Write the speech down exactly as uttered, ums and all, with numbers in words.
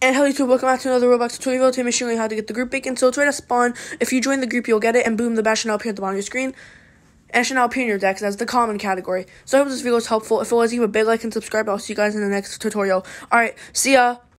And hello YouTube, welcome back to another Roblox tutorial. Today I'm showing you how to get the group bacon. So it's right at spawn. If you join the group, you'll get it, and boom, the badge should now appear at the bottom of your screen. And it should now appear in your decks as the common category. So I hope this video was helpful. If it was, leave a big like and subscribe. I'll see you guys in the next tutorial. Alright, see ya!